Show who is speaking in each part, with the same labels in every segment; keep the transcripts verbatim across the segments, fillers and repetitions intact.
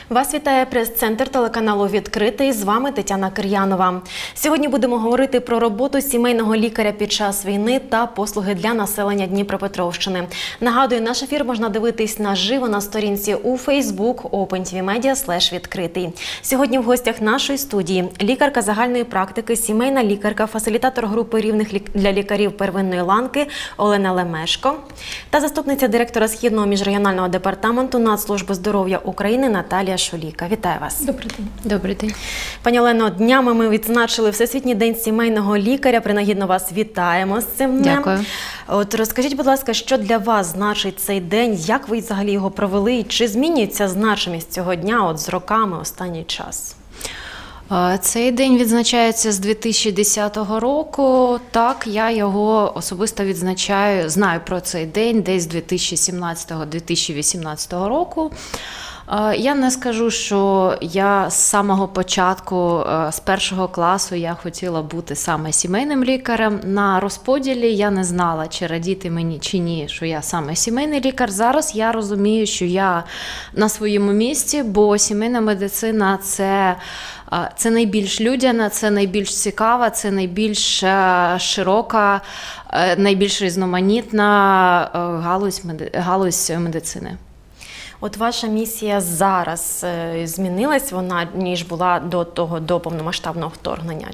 Speaker 1: Вас вітає прес-центр телеканалу «Відкритий». З вами Тетяна Кир'янова. Сьогодні будемо говорити про роботу сімейного лікаря під час війни та послуги для населення Дніпропетровщини. Нагадую, наш ефір можна дивитись наживо на сторінці у Facebook OpenTVMedia слеш відкритий. Сьогодні в гостях нашої студії лікарка загальної практики, сімейна лікарка, фасилітатор групи рівних для лікарів первинної ланки Олена Лемешко та заступниця директора Східного міжрегіонального департаменту Нацслужби здоров'я України Наталія Шуліка. Вітаю вас.
Speaker 2: Добрий день.
Speaker 1: Добрий день. Пані Олено, днями ми відзначили Всесвітній день сімейного лікаря. Принагідно вас вітаємо з цим днем.
Speaker 2: Дякую.
Speaker 1: От розкажіть, будь ласка, що для вас значить цей день, як ви взагалі його провели, і чи змінюється значимість цього дня от з роками останній час?
Speaker 2: Цей день відзначається з дві тисячі десятого року. Так, я його особисто відзначаю, знаю про цей день десь з дві тисячі сімнадцятого - дві тисячі вісімнадцятого року. Я не скажу, що я з самого початку, з першого класу, я хотіла бути саме сімейним лікарем. На розподілі я не знала, чи радіти мені, чи ні, що я саме сімейний лікар. Зараз я розумію, що я на своєму місці, бо сімейна медицина – це Це найбільш людяна, це найбільш цікава, це найбільш широка, найбільш різноманітна галузь, галузь медицини.
Speaker 1: От ваша місія зараз змінилась вона, ніж була до того, до повномасштабного вторгнення?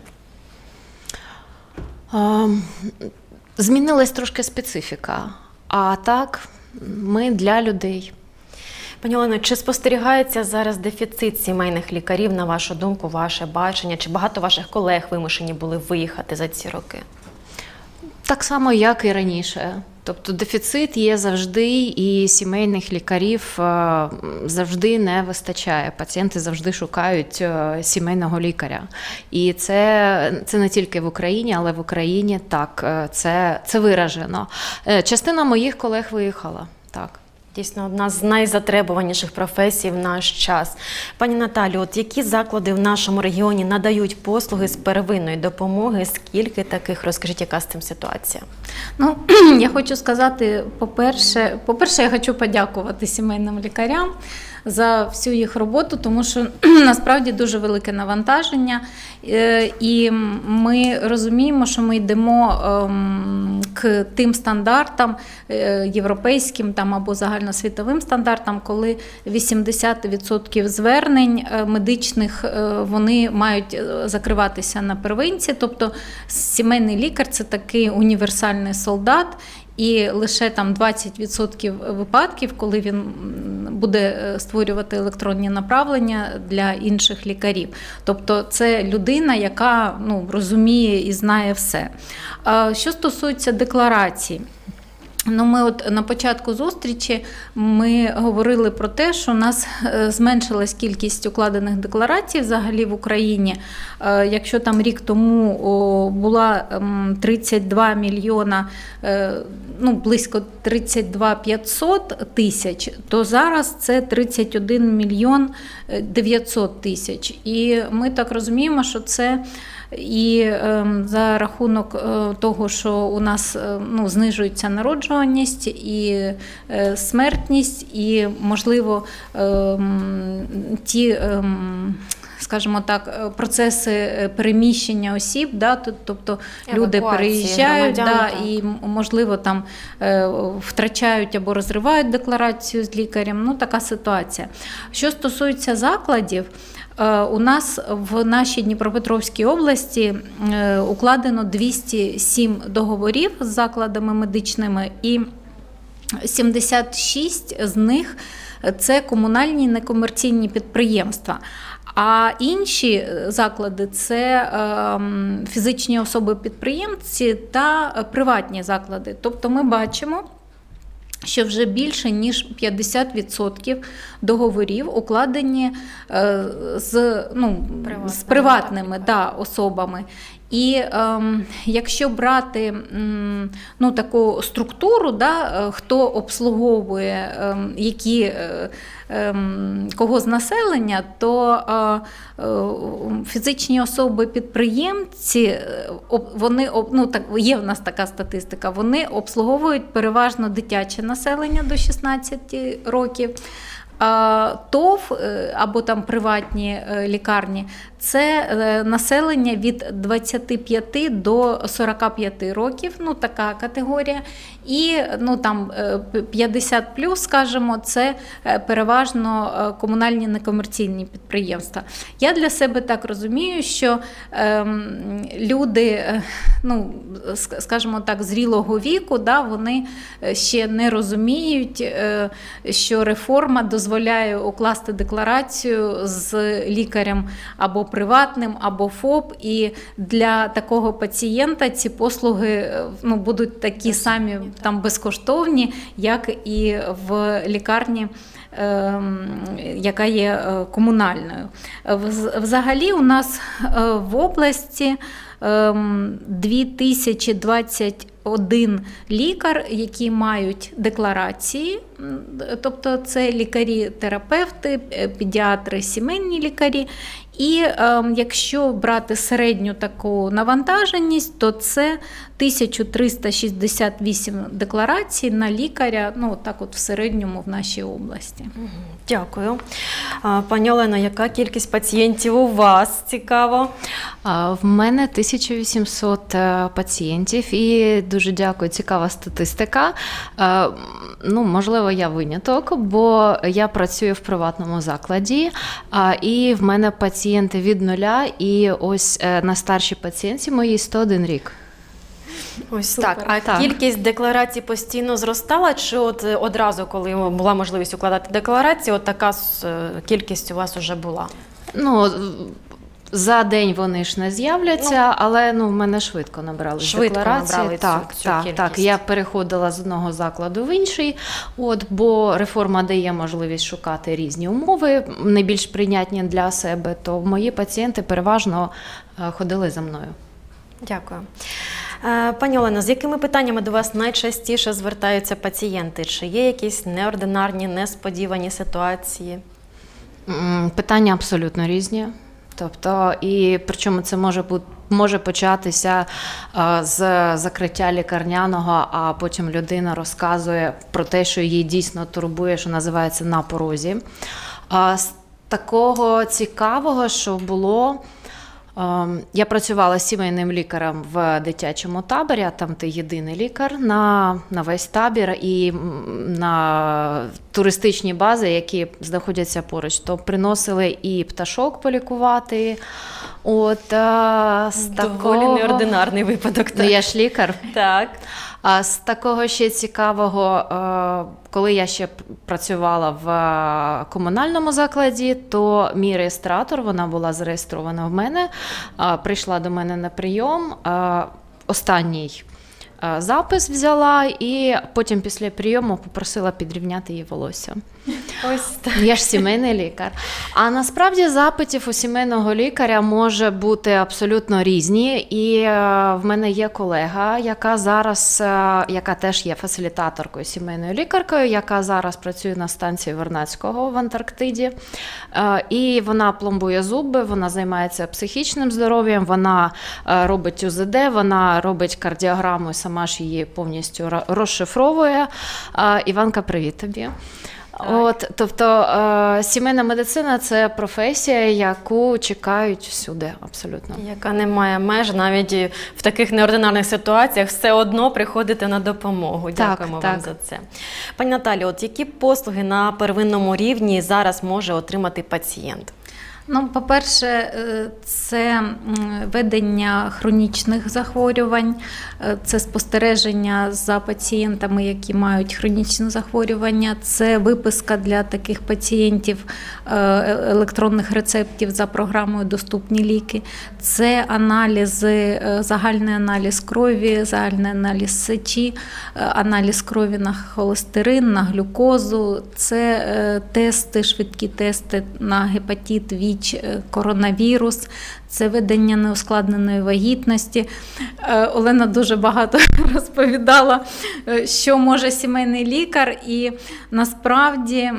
Speaker 2: Змінилась трошки специфіка, а так ми для людей.
Speaker 1: Пані Олено, чи спостерігається зараз дефіцит сімейних лікарів, на вашу думку, ваше бачення? Чи багато ваших колег вимушені були виїхати за ці роки?
Speaker 2: Так само, як і раніше. Тобто дефіцит є завжди, і сімейних лікарів завжди не вистачає. Пацієнти завжди шукають сімейного лікаря. І це, це не тільки в Україні, але в Україні так, це, це виражено. Частина моїх колег виїхала, так.
Speaker 1: Дійсно, одна з найзатребуваніших професій в наш час. Пані Наталю, от які заклади в нашому регіоні надають послуги з первинної допомоги? Скільки таких? Розкажіть, яка з цим ситуація?
Speaker 3: Ну, я хочу сказати, по-перше, по-перше, я хочу подякувати сімейним лікарям за всю їх роботу, тому що насправді дуже велике навантаження, і ми розуміємо, що ми йдемо к тим стандартам європейським там, або загальносвітовим стандартам, коли вісімдесят відсотків звернень медичних вони мають закриватися на первинці, тобто сімейний лікар – це такий універсальний солдат, і лише там двадцять відсотків випадків, коли він буде створювати електронні направлення для інших лікарів. Тобто це людина, яка ну, розуміє і знає все. Що стосується декларацій, ну, ми от на початку зустрічі ми говорили про те, що у нас зменшилась кількість укладених декларацій взагалі в Україні. Якщо там рік тому була тридцять два мільйона, ну, близько тридцять два п'ятсот тисяч, то зараз це тридцять один мільйон дев'ятсот тисяч. І ми так розуміємо, що це і е, за рахунок е, того, що у нас е, ну, знижується народжуваність і е, смертність, і, можливо, е, ті, е, скажімо так, процеси переміщення осіб, да, тобто люди переїжджають, да, і, можливо, там е, втрачають або розривають декларацію з лікарем. Ну, така ситуація. Що стосується закладів, у нас в нашій Дніпропетровській області укладено двісті сім договорів з закладами медичними, і сімдесят шість з них – це комунальні некомерційні підприємства. А інші заклади – це фізичні особи-підприємці та приватні заклади. Тобто ми бачимо, що вже більше ніж п'ятдесят відсотків договорів укладені з, ну, Приватна, з приватними да, особами. І е, якщо брати ну, таку структуру, да, хто обслуговує е, які, е, е, кого з населення, то е, е, фізичні особи-підприємці, вони, ну, так, є в нас така статистика, вони обслуговують переважно дитяче населення до шістнадцяти років. ТОВ або там приватні лікарні – це населення від двадцяти п'яти до сорока п'яти років, ну така категорія. І ну, там, п'ятдесят плюс, скажімо, це переважно комунальні некомерційні підприємства. Я для себе так розумію, що е, люди, ну, скажімо так, зрілого віку, да, вони ще не розуміють, е, що реформа дозволяє укласти декларацію з лікарем або приватним, або ФОП, і для такого пацієнта ці послуги ну, будуть такі самі там безкоштовні, як і в лікарні, яка є комунальною. Взагалі у нас в області дві тисячі двадцять один лікар, які мають декларації, тобто це лікарі-терапевти, педіатри, сімейні лікарі. І е, якщо брати середню таку навантаженість, то це тисяча триста шістдесят вісім декларацій на лікаря, ну так от в середньому в нашій області.
Speaker 1: Дякую. Пані Олено, яка кількість пацієнтів у вас, цікаво?
Speaker 2: В мене тисяча вісімсот пацієнтів і дуже дякую, цікава статистика. Ну, можливо, я виняток, бо я працюю в приватному закладі, і в мене пацієнти від нуля, і ось на старшій пацієнтці моїй сто один рік.
Speaker 1: Ось так. А так. Кількість декларацій постійно зростала, чи от одразу, коли була можливість укладати декларацію, от така кількість у вас вже була?
Speaker 2: Ну, за день вони ж не з'являться, ну, але ну, в мене швидко набрали
Speaker 1: швидко
Speaker 2: декларації.
Speaker 1: Набрали
Speaker 2: так,
Speaker 1: цю,
Speaker 2: так,
Speaker 1: цю
Speaker 2: так. Я переходила з одного закладу в інший, от, бо реформа дає можливість шукати різні умови, найбільш прийнятні для себе, то мої пацієнти переважно ходили за мною.
Speaker 1: Дякую. Пані Олено, з якими питаннями до вас найчастіше звертаються пацієнти? Чи є якісь неординарні, несподівані ситуації?
Speaker 2: Питання абсолютно різні. Тобто, і причому це може бути, може початися а, з закриття лікарняного, а потім людина розказує про те, що її дійсно турбує, що називається на порозі. А, з такого цікавого, що було, а, я працювала з сімейним лікарем в дитячому таборі, а там ти єдиний лікар на, на весь табір і на туристичні бази, які знаходяться поруч, то приносили і пташок полікувати. От, а, з
Speaker 1: Доволі
Speaker 2: такого...
Speaker 1: неординарний випадок. Так.
Speaker 2: Ну, я ж лікар.
Speaker 1: Так.
Speaker 2: А з такого ще цікавого, коли я ще працювала в комунальному закладі, то мій реєстратор, вона була зареєстрована в мене, прийшла до мене на прийом, останній запис взяла і потім після прийому попросила підрівняти її волосся.
Speaker 1: Ось так.
Speaker 2: Я ж сімейний лікар. А насправді запитів у сімейного лікаря може бути абсолютно різні. І в мене є колега, яка зараз, яка теж є фасилітаторкою, сімейною лікаркою, яка зараз працює на станції Вернадського в Антарктиді. І вона пломбує зуби, вона займається психічним здоров'ям, вона робить УЗД, вона робить кардіограму і сама ж її повністю розшифровує. Іванка, привіт тобі. От, тобто е, сімейна медицина – це професія, яку чекають всюди абсолютно.
Speaker 1: Яка не має меж, навіть в таких неординарних ситуаціях все одно приходите на допомогу. Дякуємо
Speaker 2: так,
Speaker 1: вам
Speaker 2: так.
Speaker 1: за це. Пані Наталі, от які послуги на первинному рівні зараз може отримати пацієнт?
Speaker 3: Ну, по-перше, це ведення хронічних захворювань, це спостереження за пацієнтами, які мають хронічні захворювання, це виписка для таких пацієнтів електронних рецептів за програмою «Доступні ліки», це аналізи, загальний аналіз крові, загальний аналіз сечі, аналіз крові на холестерин, на глюкозу, це тести, швидкі тести на гепатит, ВІЧ, коронавірус, це ведення неускладненої вагітності. Олена дуже багато розповідала, що може сімейний лікар, і насправді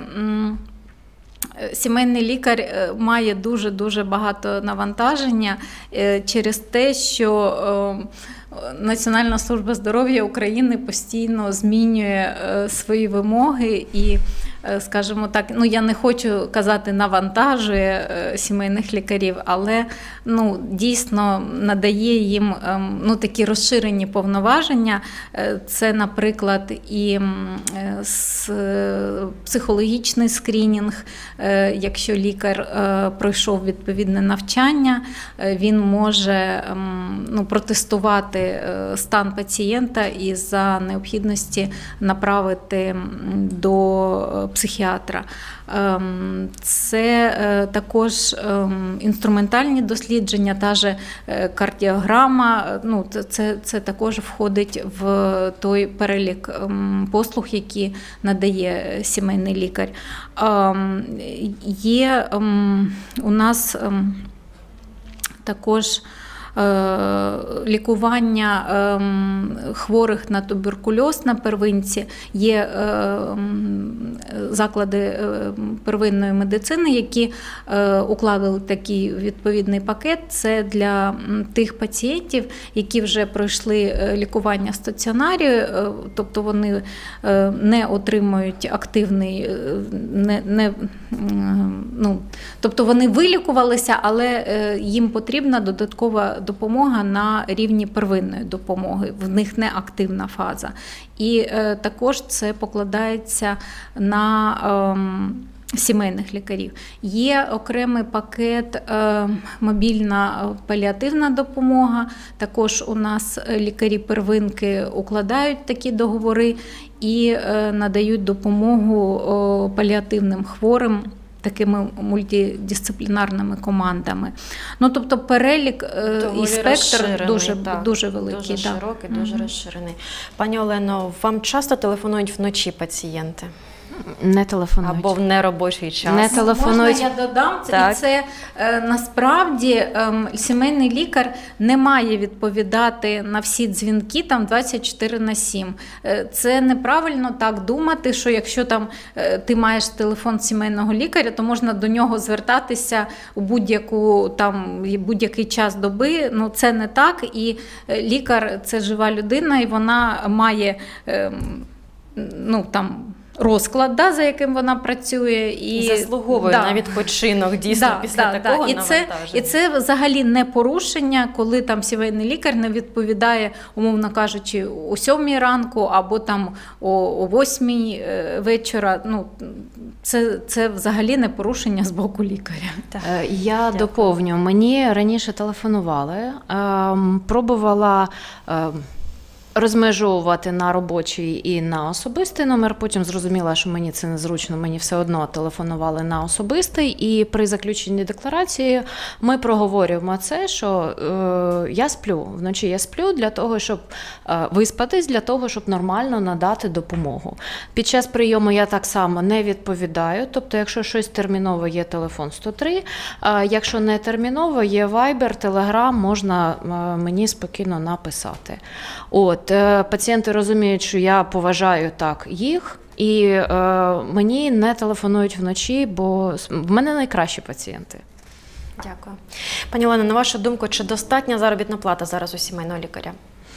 Speaker 3: сімейний лікар має дуже-дуже багато навантаження через те, що Національна служба здоров'я України постійно змінює свої вимоги, і скажімо так, ну я не хочу казати навантажує сімейних лікарів, але ну, дійсно надає їм ну, такі розширені повноваження. Це, наприклад, і психологічний скринінг, якщо лікар пройшов відповідне навчання, він може ну, протестувати стан пацієнта і за необхідності направити до психіатра. Це також інструментальні дослідження, та же кардіограма, ну, це, це також входить в той перелік послуг, які надає сімейний лікар. Є у нас також лікування хворих на туберкульоз на первинці. Є заклади первинної медицини, які укладали такий відповідний пакет. Це для тих пацієнтів, які вже пройшли лікування в стаціонарі, тобто вони не отримують активний, не, не, ну, тобто вони вилікувалися, але їм потрібна додаткова допомога на рівні первинної допомоги, в них не активна фаза. І е, також це покладається на е, сімейних лікарів. Є окремий пакет е, мобільна паліативна допомога, також у нас лікарі первинки укладають такі договори і е, надають допомогу е, паліативним хворим, такими мультидисциплінарними командами. Ну, тобто перелік доволі і спектр дуже, дуже великий.
Speaker 1: Дуже широкий, да. дуже mm-hmm. розширений. Пані Олено, вам часто телефонують вночі пацієнти?
Speaker 2: Не телефонують.
Speaker 1: Або в неробочий час.
Speaker 2: Не телефонують.
Speaker 3: Можна я додам? Так. І це е, насправді е, сімейний лікар не має відповідати на всі дзвінки там двадцять чотири на сім. Е, це неправильно так думати, що якщо там е, ти маєш телефон сімейного лікаря, то можна до нього звертатися у будь-яку там будь-який час доби. Ну це не так. І е, лікар – це жива людина, і вона має е, ну там розклад, да, за яким вона працює. І
Speaker 1: заслуговує
Speaker 3: да.
Speaker 1: на відпочинок, дійсно,
Speaker 3: да,
Speaker 1: після
Speaker 3: да,
Speaker 1: такого
Speaker 3: да. І
Speaker 1: навантаження.
Speaker 3: Це, і це взагалі не порушення, коли там сімейний лікар не відповідає, умовно кажучи, о сьомій ранку або там о, о восьмій вечора. Ну, це, це взагалі не порушення з боку лікаря.
Speaker 2: Так. Я Дякую. доповню. Мені раніше телефонували, пробувала розмежовувати на робочий і на особистий номер. Потім зрозуміла, що мені це незручно, мені все одно телефонували на особистий. І при заключенні декларації ми проговорюємо це, що е, я сплю, вночі я сплю для того, щоб е, виспатись, для того, щоб нормально надати допомогу. Під час прийому я так само не відповідаю, тобто якщо щось терміново, є телефон сто три, е, якщо не терміново, є Viber, Telegram, можна е, мені спокійно написати. От. Пацієнти розуміють, що я поважаю так їх, і е, мені не телефонують вночі, бо в мене найкращі пацієнти.
Speaker 1: Дякую. Пані Олено, на вашу думку, чи достатня заробітна плата зараз у сімейного лікаря?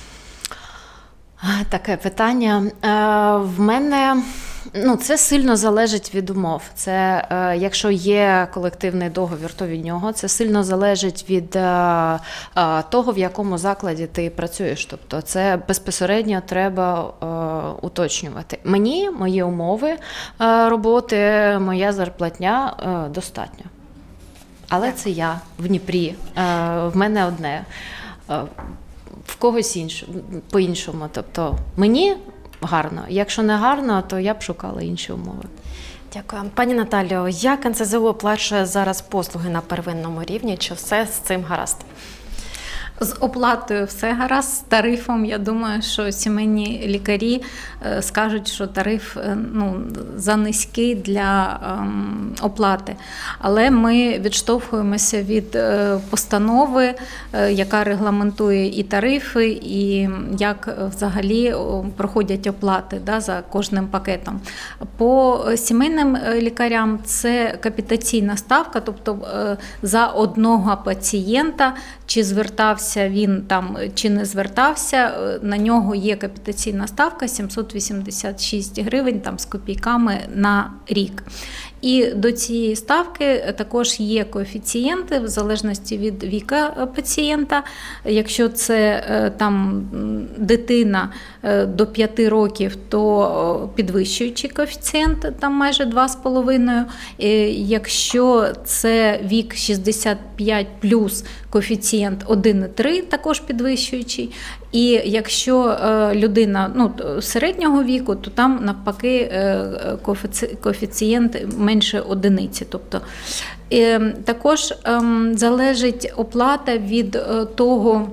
Speaker 2: Таке питання. Е, в мене... Ну, це сильно залежить від умов. Це, е, якщо є колективний договір, то від нього. Це сильно залежить від е, е, того, в якому закладі ти працюєш. Тобто це безпосередньо треба е, уточнювати. Мені, мої умови е, роботи, моя зарплатня е, достатньо. Але це я в Дніпрі. Е, в мене одне. Е, в когось іншого, по-іншому. Тобто мені гарно. Якщо не гарно, то я б шукала інші умови.
Speaker 1: Дякую. Пані Наталіо, як ен це зе у оплачує зараз послуги на первинному рівні? Чи все з цим гаразд?
Speaker 3: З оплатою все гаразд, з тарифом, я думаю, що сімейні лікарі е, скажуть, що тариф е, ну, занизький для е, оплати. Але ми відштовхуємося від е, постанови, е, яка регламентує і тарифи, і як взагалі проходять оплати, да, за кожним пакетом. По сімейним лікарям це капітаційна ставка, тобто е, за одного пацієнта, чи звертався звертався він там чи не звертався, на нього є капітаційна ставка сімсот вісімдесят шість гривень там, з копійками на рік. І до цієї ставки також є коефіцієнти в залежності від віка пацієнта. Якщо це там дитина до п'яти років, то підвищуючий коефіцієнт там майже два з половиною. Якщо це вік шістдесят п'ять плюс, коефіцієнт один цілих три, також підвищуючий. І якщо людина ну, середнього віку, то там навпаки коефіцієнт менше одиниці. Тобто, також залежить оплата від того,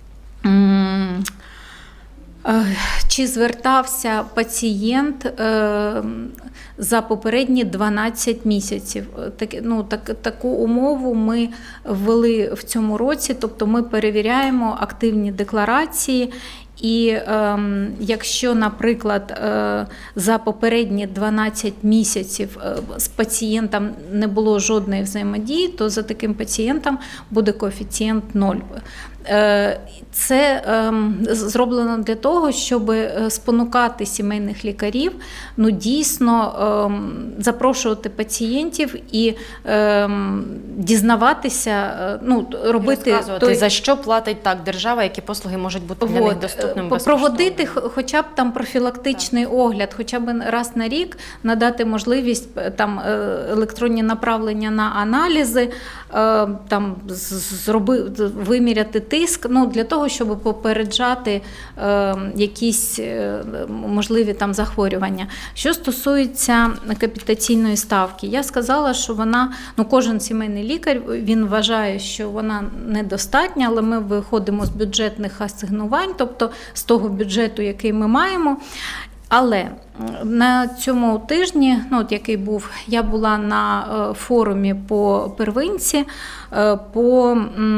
Speaker 3: чи звертався пацієнт за попередні дванадцять місяців. Так, ну, так, таку умову ми ввели в цьому році, тобто ми перевіряємо активні декларації. І е, якщо, наприклад, е, за попередні дванадцять місяців е, з пацієнтом не було жодної взаємодії, то за таким пацієнтом буде коефіцієнт нуль. Е, це е, зроблено для того, щоб спонукати сімейних лікарів, ну, дійсно е, запрошувати пацієнтів і е, дізнаватися, ну, робити...
Speaker 1: Той... за що платить так держава, які послуги можуть бути для них доступними безкоштовно.
Speaker 3: Проводити хоча б там профілактичний так. огляд, хоча б раз на рік надати можливість там електронні направлення на аналізи, там зроби, виміряти тиск, ну, для того, щоб попереджати якісь можливі там захворювання. Що стосується капітаційної ставки, я сказала, що вона, ну, кожен сімейний лікар, він вважає, що вона недостатня, але ми виходимо з бюджетних асигнувань, тобто з того бюджету, який ми маємо. Але на цьому тижні, ну, от який був, я була на форумі по первинці, по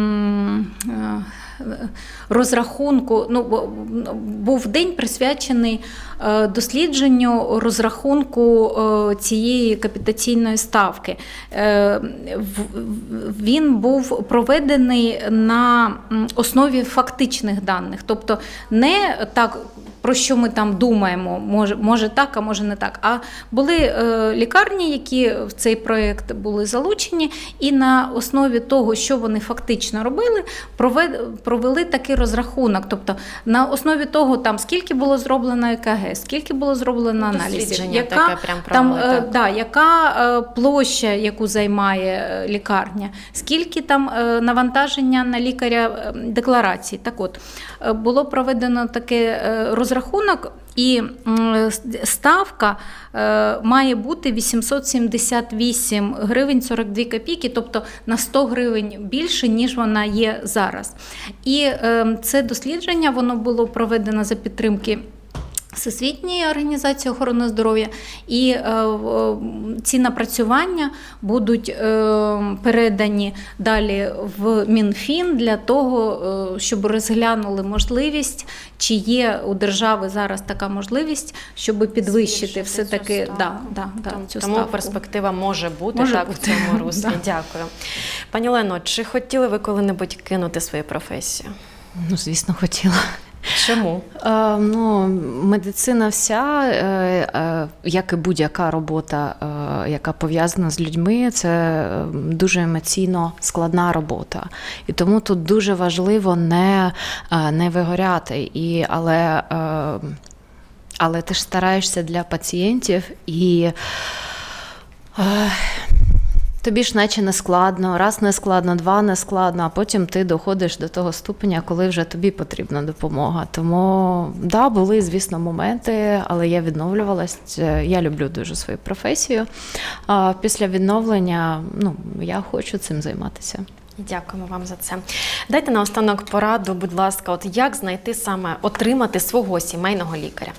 Speaker 3: розрахунку, ну, був день присвячений дослідженню розрахунку цієї капітаційної ставки. Він був проведений на основі фактичних даних, тобто не так, про що ми там думаємо, може, може так, а може не так. А були е, лікарні, які в цей проєкт були залучені, і на основі того, що вони фактично робили, провед, провели такий розрахунок. Тобто на основі того, там, скільки було зроблено е ка ге, скільки було зроблено аналізів, яка,
Speaker 1: таке прям
Speaker 3: там,
Speaker 1: правило,
Speaker 3: е, да, яка е, площа, яку займає лікарня, скільки там е, навантаження на лікаря декларацій. Так от, е, було проведено таке е, розрахунок, Розрахунок, і ставка має бути вісімсот сімдесят вісім гривень сорок дві копійки, тобто на сто гривень більше, ніж вона є зараз. І це дослідження, воно було проведено за підтримки Всесвітньої організації охорони здоров'я, і е, ці напрацювання будуть е, передані далі в Мінфін для того, е, щоб розглянули можливість, чи є у держави зараз така можливість, щоб підвищити все-таки да, да, да, цю
Speaker 1: Тому
Speaker 3: ставку.
Speaker 1: Перспектива може бути
Speaker 3: може
Speaker 1: так
Speaker 3: бути.
Speaker 1: в цьому руслі. Да. Дякую. Пані Олено, чи хотіли ви коли-небудь кинути свою професію?
Speaker 2: Ну, звісно, хотіла.
Speaker 1: Чому?
Speaker 2: Е, ну, медицина вся, е, е, як і будь-яка робота, е, яка пов'язана з людьми, це дуже емоційно складна робота. І тому тут дуже важливо не, не вигоряти. І, але, е, але ти ж стараєшся для пацієнтів і... Е, Тобі ж наче не складно, раз не складно, два не складно, а потім ти доходиш до того ступеня, коли вже тобі потрібна допомога. Тому, да, були, звісно, моменти, але я відновлювалась. Я люблю дуже свою професію. А після відновлення, ну, я хочу цим займатися.
Speaker 1: Дякуємо вам за це. Дайте наостанок пораду, будь ласка, от як знайти саме, отримати свого сімейного лікаря?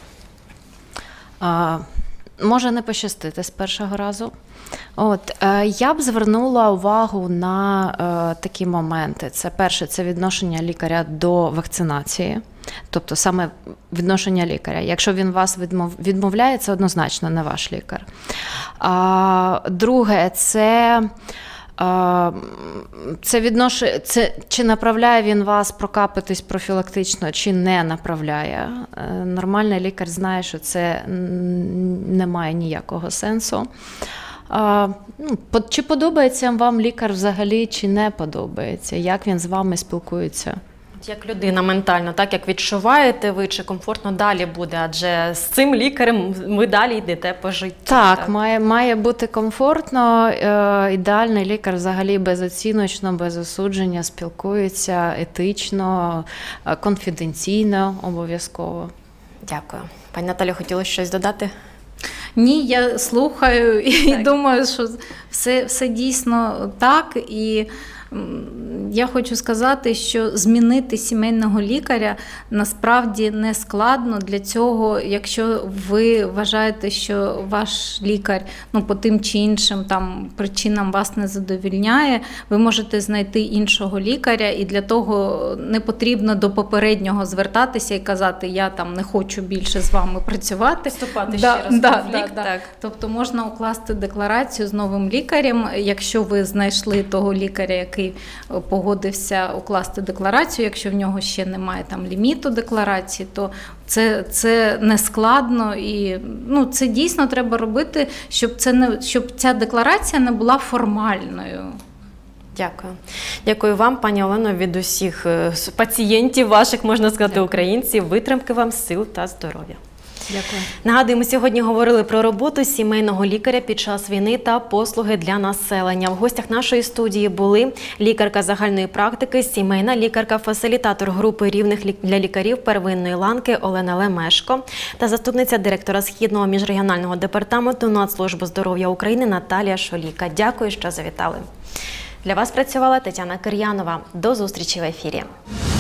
Speaker 2: А, може не пощастити з першого разу. От, е, я б звернула увагу на е, такі моменти. Це перше, це відношення лікаря до вакцинації. Тобто саме відношення лікаря. Якщо він вас відмов... відмовляє, це однозначно не ваш лікар. А, друге, це Це віднош... це чи направляє він вас прокапатись профілактично, чи не направляє. Нормальний лікар знає, що це не має ніякого сенсу. Чи подобається вам лікар взагалі, чи не подобається? Як він з вами спілкується?
Speaker 1: Як людина ментально, так як відчуваєте ви, чи комфортно далі буде, адже з цим лікарем ви далі йдете по життю.
Speaker 2: Так, так. Має, має бути комфортно, е, ідеальний лікар взагалі безоціночно, без осудження спілкується етично, е, конфіденційно обов'язково.
Speaker 1: Дякую. Пані Наталю, хотіла щось додати?
Speaker 3: Ні, я слухаю і так. думаю, що все, все дійсно так. І я хочу сказати, що змінити сімейного лікаря насправді не складно. Для цього, якщо ви вважаєте, що ваш лікар ну, по тим чи іншим там, причинам вас не задовільняє, ви можете знайти іншого лікаря, і для того не потрібно до попереднього звертатися і казати, я там не хочу більше з вами працювати.
Speaker 1: Вступати
Speaker 3: да,
Speaker 1: ще раз
Speaker 3: да,
Speaker 1: в конфлікт.
Speaker 3: Да, да.
Speaker 1: Так.
Speaker 3: Тобто можна укласти декларацію з новим лікарем, якщо ви знайшли того лікаря, який погодився укласти декларацію, якщо в нього ще немає там ліміту декларації, то це, це не складно і ну, це дійсно треба робити, щоб, це не, щоб ця декларація не була формальною.
Speaker 1: Дякую. Дякую вам, пані Олено, від усіх пацієнтів ваших, можна сказати, Дякую. Українців. Витримки вам, сил та здоров'я.
Speaker 3: Дякую.
Speaker 1: Нагадую, ми сьогодні говорили про роботу сімейного лікаря під час війни та послуги для населення. В гостях нашої студії були лікарка загальної практики, сімейна лікарка-фасилітатор групи рівних для лікарів первинної ланки Олена Лемешко та заступниця директора Східного міжрегіонального департаменту Нацслужби здоров'я України Наталія Шоліка. Дякую, що завітали. Для вас працювала Тетяна Кир'янова. До зустрічі в ефірі.